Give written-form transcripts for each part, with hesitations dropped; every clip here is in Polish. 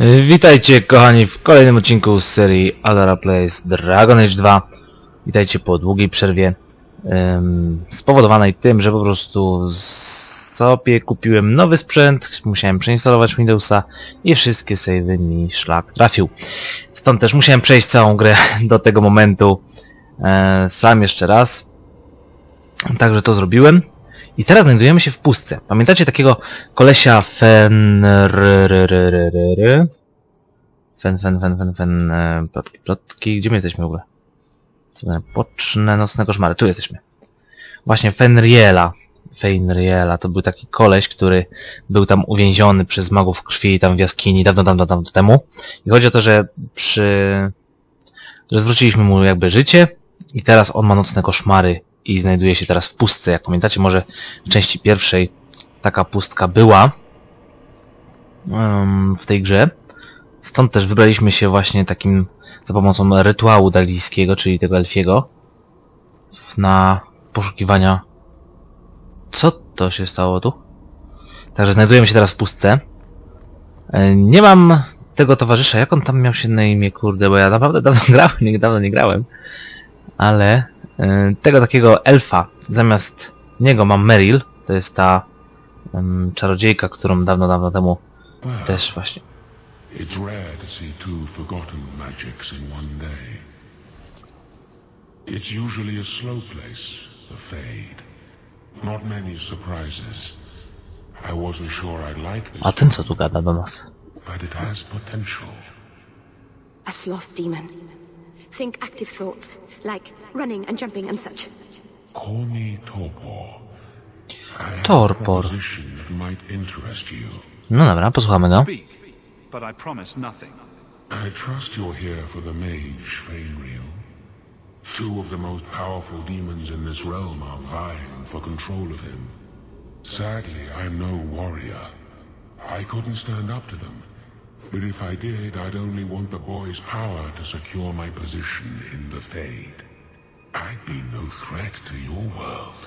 Witajcie kochani w kolejnym odcinku z serii Aldera Plays Dragon Age 2. Witajcie po długiej przerwie spowodowanej tym, że po prostu sobie kupiłem nowy sprzęt, musiałem przeinstalować Windowsa i wszystkie save'y mi szlak trafił. Stąd też musiałem przejść całą grę do tego momentu sam jeszcze raz. Także to zrobiłem. I teraz znajdujemy się w pustce. Pamiętacie takiego kolesia plotki, gdzie my jesteśmy w ogóle? Poczne nocne koszmary, tu jesteśmy. Właśnie Fenriela, to był taki koleś, który był tam uwięziony przez magów krwi tam w jaskini dawno temu. I chodzi o to, że zwróciliśmy mu jakby życie i teraz on ma nocne koszmary. I znajduje się teraz w pustce. Jak pamiętacie, może w części pierwszej taka pustka była w tej grze. Stąd też wybraliśmy się właśnie takim za pomocą rytuału dalijskiego, czyli tego elfiego, na poszukiwania. Co to się stało tu? Także znajdujemy się teraz w pustce. Nie mam tego towarzysza. Jak on tam miał się na imię, kurde, bo ja naprawdę dawno nie grałem. Ale tego takiego elfa, zamiast niego mam Meryl, to jest ta czarodziejka, którą dawno temu też właśnie. It's rare to see two forgotten magics in one day. It's usually a slow place, the Fade. Not many surprises. I wasn't sure I'd like this. A ten co tu gada do nas? But it has potential. A sloth demon. Think active thoughts, like running and jumping and such. Call me Torpor. I have a Torpor. proposition that might interest you. No dobra, posłuchamy go. Speak, but I promise nothing. I trust you're here for the mage, Fainriel. Two of the most powerful demons in this realm are vying for control of him. Sadly, I'm no warrior. I couldn't stand up to them. But if I did, I'd only want the boy's power to secure my position in the Fade. I'd be no threat to your world.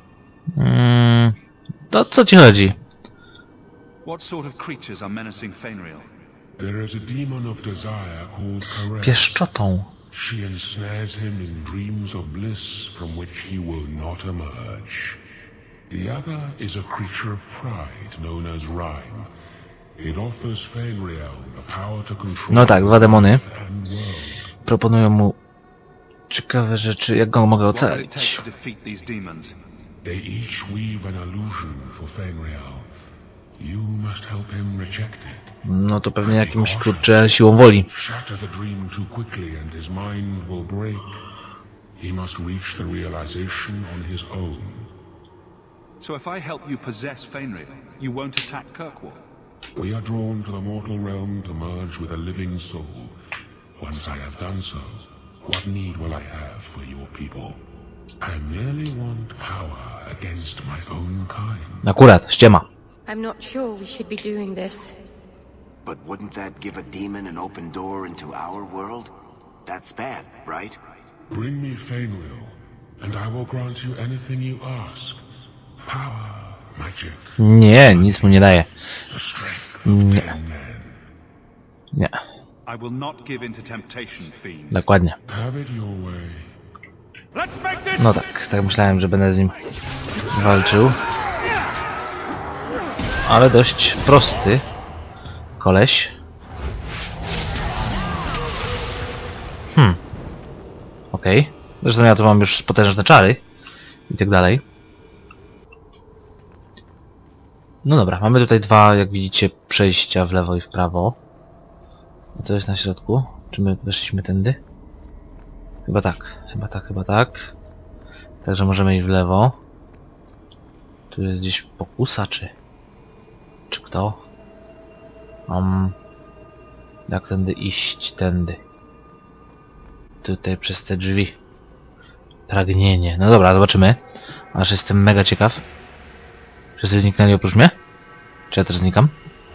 To co ci chodzi? What sort of creatures are menacing Fainriel? There is a demon of desire called Caress. Pieszczotą. She ensnares him in dreams of bliss from which he will not emerge. The other is a creature of pride known as Rhyme. It offers Fainriel the power to control. No tak, dwa demony proponują mu ciekawe rzeczy, jak go mogę What will it ocalić. take to defeat these demons? They each weave an illusion for Fainriel. You must help him reject it. No to pewnie jakimś, kurczę, siłą woli. Shatter the dream too quickly and his mind will break. He must reach the realization on his own. So if I help you possess Fainriel, you won't attack Kirkwall? We are drawn to the mortal realm to merge with a living soul. Once I have done so, what need will I have for your people? I merely want power against my own kind. Akurat, ściema. I'm not sure we should be doing this. But wouldn't that give a demon an open door into our world? That's bad, right? Bring me Fainriel, and I will grant you anything you ask. Power, magic, Nie, nic mu nie daje. the strength of 10 men. Nie, I will not give in to temptation, fiend. dokładnie. Have it your way. Let's make this! No tak myślałem, że będę z nim walczył. Ale dość prosty koleś. Okej. Zresztą ja tu mam już potężne czary i tak dalej. No dobra, mamy tutaj dwa, jak widzicie, przejścia w lewo i w prawo. A co jest na środku? Czy my weszliśmy tędy? Chyba tak. Także możemy iść w lewo. Tu jest gdzieś pokusa, czy kto? Jak tędy iść? Tędy. Tutaj przez te drzwi. Pragnienie. No dobra, zobaczymy. Aż jestem mega ciekaw. Wszyscy zniknęli oprócz mnie? Czy ja też znikam?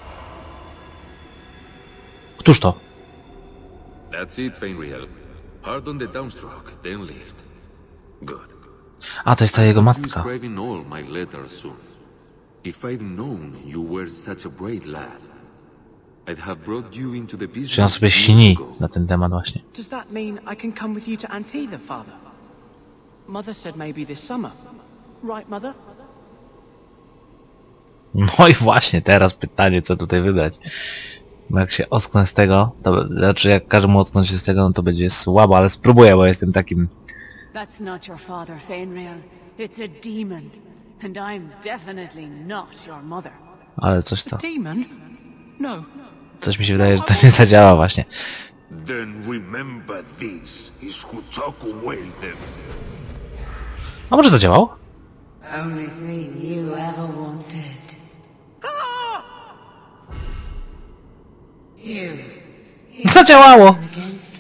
Któż to? That's it, Fainriel. Pardon the downstroke, then lift. Good. A, to jest ta jego You're matka. scribing all my letters soon. If I'd known you were such a brave lad. I'd have brought you into the business. Czy on sobie śni na ten temat właśnie. Does that mean I can come with you to Antitha, Father? Mother said maybe this summer. Right, Mother? No i właśnie teraz pytanie, co tutaj wybrać. Bo jak się ocknę z tego, to znaczy jak każdemu ocknąć się z tego, no to będzie słabo, ale spróbuję, bo jestem takim... That's not your father, Fainrail. It's a demon. And I'm definitely not your mother. Ale coś to... Demon? No. Coś mi się wydaje, że to nie zadziała właśnie. Then remember this is who took away them. A może zadziałało? Only thing you ever wanted. Zadziałało! Against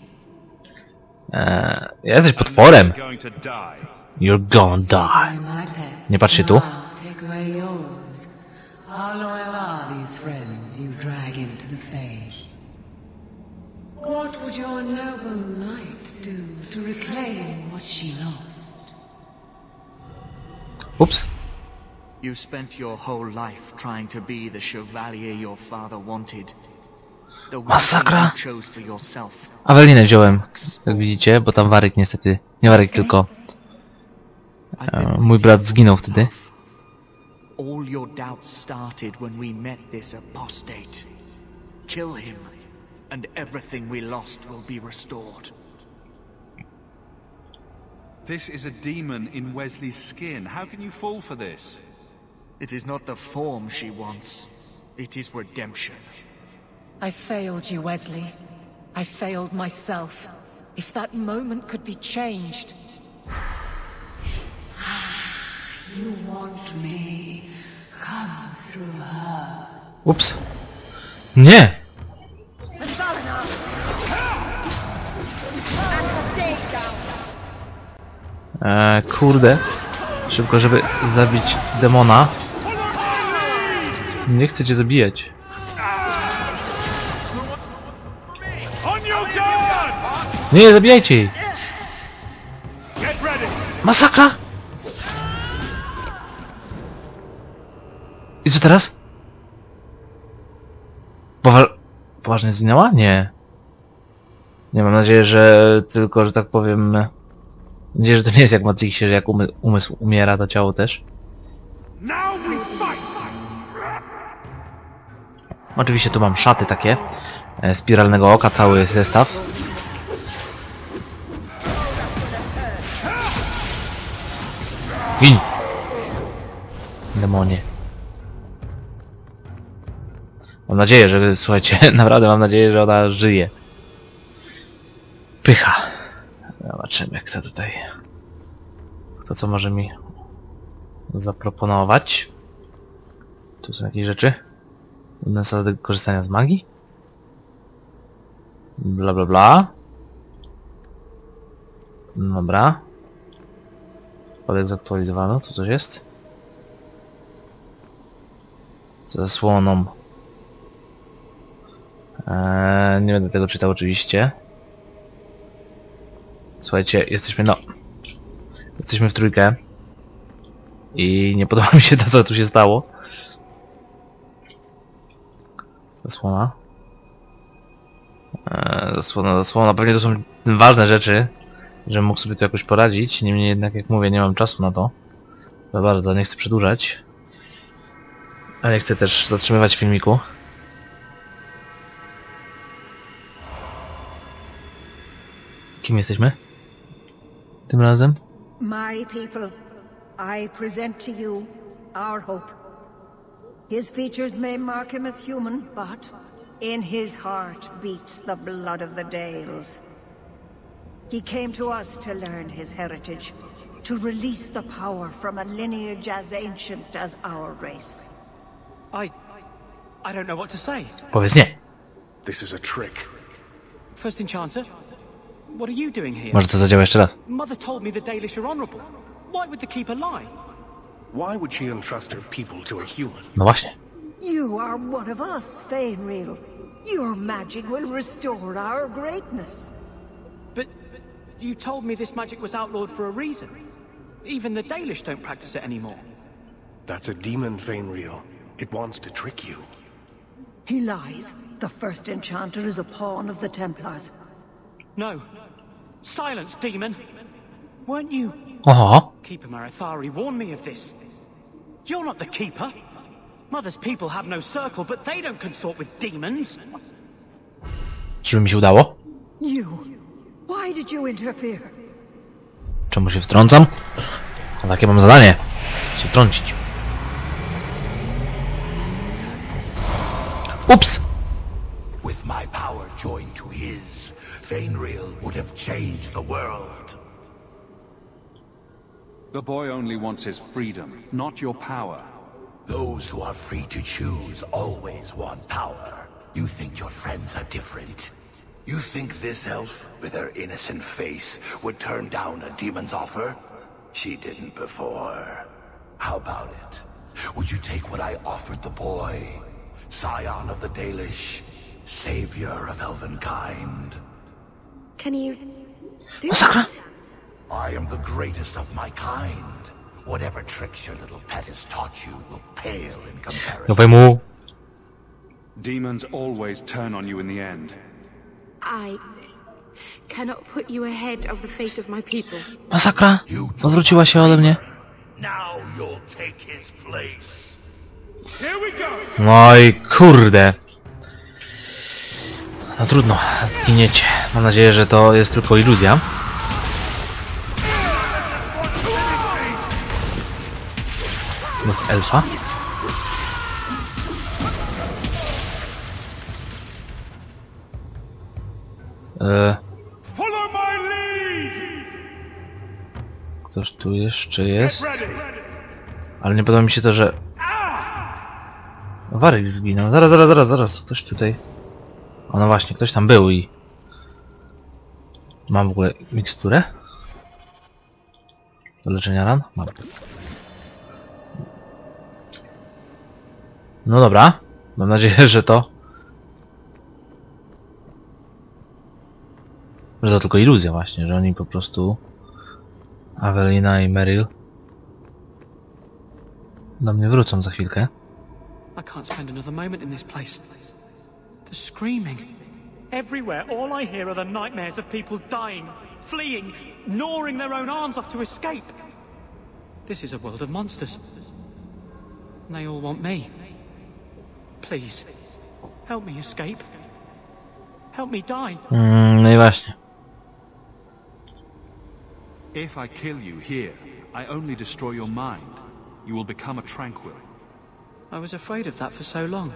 me. Jesteś potworem. Going to die. You're gonna die. My pets. Nie patrzcie tu. Now take away yours. How loyal are these friends you drag into the Fae? What would your noble knight do to reclaim what she lost? Ups. You spent your whole life trying to be the chevalier your father wanted. The one Masakra. you chose for yourself. Awelinę wziąłem, jak widzicie, bo tam Waryk niestety... Nie Waryk, tylko... mój brat zginął wtedy. All your doubts started when we met this apostate. Kill him, and everything we lost will be restored. This is a demon in Wesley's skin. How can you fall for this? It is not the form she wants. It is redemption. I failed you, Wesley. I failed myself. If that moment could be changed. You want me? Come through her. Ups. Nie! Kurde. Szybko, żeby zabić demona. Nie chcę cię zabijać. Nie, zabijajcie jej! Masakra! I co teraz? Poważnie zginęła? Nie. Nie, mam nadzieję, że tylko, że tak powiem... Mam nadzieję, że to nie jest jak w Matrixie, że jak umysł umiera, to ciało też. Oczywiście tu mam szaty takie. Spiralnego oka, cały zestaw. Gin! Demonie. Mam nadzieję, że... Słuchajcie, naprawdę mam nadzieję, że ona żyje. Pycha. Zobaczymy, kto tutaj... Kto co może mi zaproponować. Tu są jakieś rzeczy. Zasady korzystania z magii. Bla bla bla. Dobra. Kodeks zaktualizowano. Tu coś jest. Ze zasłoną. Nie będę tego czytał oczywiście. Słuchajcie, jesteśmy w trójkę. I nie podoba mi się to, co tu się stało. Zasłona. Zasłona. Pewnie to są ważne rzeczy, żebym mógł sobie tu jakoś poradzić. Niemniej jednak, jak mówię, nie mam czasu na to. Za bardzo, nie chcę przedłużać. Ale nie chcę też zatrzymywać filmiku. Kim jesteśmy? Tym razem? My people, I present to you our hope. His features may mark him as human, but in his heart beats the blood of the Dales. He came to us to learn his heritage, to release the power from a lineage as ancient as our race. I don't know what to say. Powiedz nie. This is a trick. First Enchanter, what are you doing here? Może to zadziała jeszcze raz. Mother told me the Dalish are honorable. Why would the Keeper lie? Why would she entrust her people to a human? No właśnie. You are one of us, Fainrail. Your magic will restore our greatness. But you told me this magic was outlawed for a reason. Even the Dalish don't practice it anymore. That's a demon, Fainrail. It wants to trick you. He lies. The first enchanter is a pawn of the Templars. No. Silence, demon! Weren't you? Keeper Marathari warned me of this. You're not the Keeper. Mother's people have no circle, but they don't consort with demons. Czy mi się udało? You. Why did you interfere? Czemu się wtrącam? A takie mam zadanie. Się wtrącić. Ups! With my power joined to his, Fainriel would have changed the world. The boy only wants his freedom, not your power. Those who are free to choose always want power. You think your friends are different. You think this elf, with her innocent face, would turn down a demon's offer? She didn't before. How about it? Would you take what I offered the boy? Scion of the Dalish, savior of elvenkind. Can you do that? I am the greatest of my kind. Whatever tricks your little pet has taught you will pale in comparison. Demons always turn on you in the end. I cannot put you ahead of the fate of my people. Masakra! Odwróciła się ode mnie. Now you'll take his place. No i kurde. No trudno, zginiecie. Mam nadzieję, że to jest tylko iluzja. Mów elfa. Ktoś tu jeszcze jest? Ale nie podoba mi się to, że... Waryl zginął. Zaraz. Ktoś tutaj... O no właśnie, ktoś tam był i... Mam w ogóle miksturę? Do leczenia ran? Mam. No dobra. Mam nadzieję, że to... Że to tylko iluzja właśnie, że oni po prostu... Awelina i Meryl do mnie wrócą za chwilkę. I can't spend another moment in this place. The screaming. Everywhere, all I hear are the nightmares of people dying, fleeing, gnawing their own arms off to escape. This is a world of monsters. And they all want me. Please, help me escape. Help me die. No i właśnie. If I kill you here, I only destroy your mind. You will become a tranquil. I was afraid of that for so long.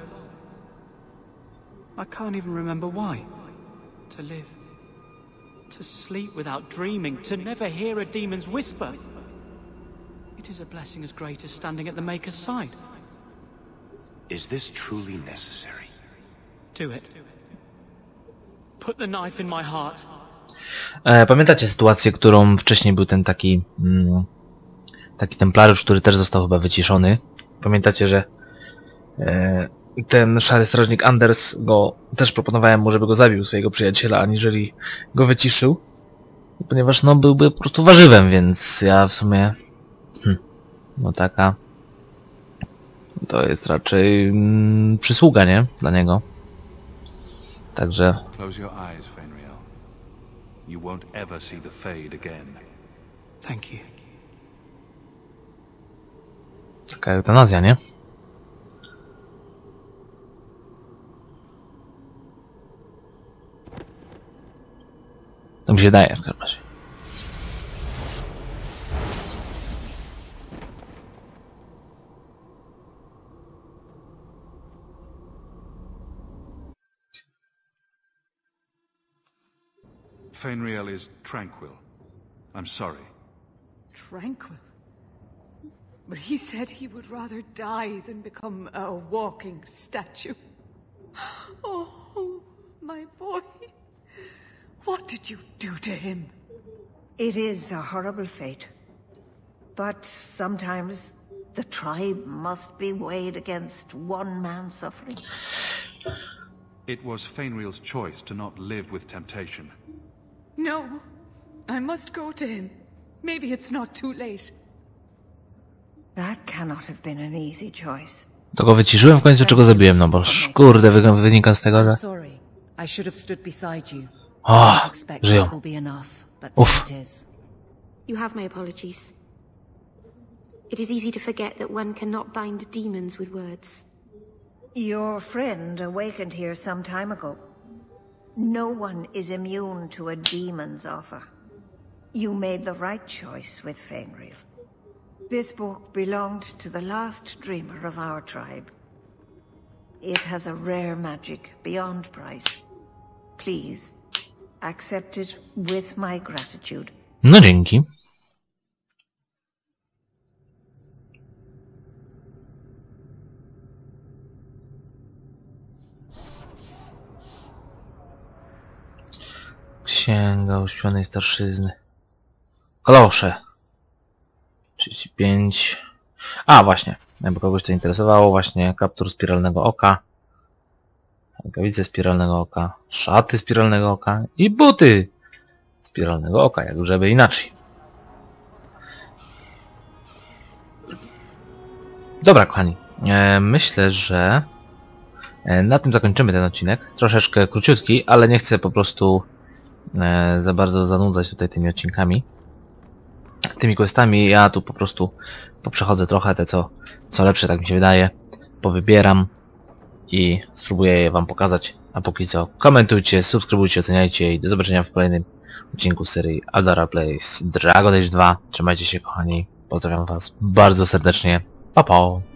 I can't even remember why. To live. To sleep without dreaming. To never hear a demon's whisper. It is a blessing as great as standing at the Maker's side. Is this truly necessary? Do it. Put the knife in my heart. Pamiętacie sytuację, którą wcześniej był ten taki taki templariusz, który też został chyba wyciszony. Pamiętacie, że ten szary strażnik Anders go też proponowałem mu, żeby go zabił, swojego przyjaciela, aniżeli go wyciszył. Ponieważ no byłby po prostu warzywem, więc ja w sumie no taka to jest raczej przysługa, nie? Dla niego. Także Close your eyes, Fainriel. You won't ever see the Fade again. Thank you. Taka eutanazja, nie? To mi się daje w każdym razie. Fainriel is tranquil. I'm sorry. Tranquil? But he said he would rather die than become a walking statue. Oh, my boy. What did you do to him? It is a horrible fate. But sometimes the tribe must be weighed against one man's suffering. It was Fainriel's choice to not live with temptation. No. I must go to him. Maybe it's not too late. That cannot have been an easy choice. To go wyciszyłem w końcu, czego zabiłem, no bo kurde, wynika z tego, że... O, żyją. Uff. You have my apologies. It is easy to forget that one cannot bind demons with words. Your friend awakened here some time ago. No one is immune to a demon's offer. You made the right choice with Fenrir. This book belonged to the last dreamer of our tribe. It has a rare magic beyond price. Please, accept it with my gratitude. No dzięki. Księga uśpionej starszyzny. Kalosze. 35. A, właśnie. Jakby kogoś to interesowało, właśnie kaptur spiralnego oka. Rękawice spiralnego oka. Szaty spiralnego oka. I buty spiralnego oka, jak żeby inaczej. Dobra, kochani. Myślę, że na tym zakończymy ten odcinek. Troszeczkę króciutki, ale nie chcę po prostu za bardzo zanudzać tutaj tymi odcinkami. Tymi questami. Ja tu po prostu poprzechodzę trochę te co lepsze, tak mi się wydaje. Powybieram i spróbuję je wam pokazać. A póki co komentujcie, subskrybujcie, oceniajcie i do zobaczenia w kolejnym odcinku serii Aldara Plays Dragon Age 2. Trzymajcie się, kochani. Pozdrawiam was bardzo serdecznie. Pa, pa.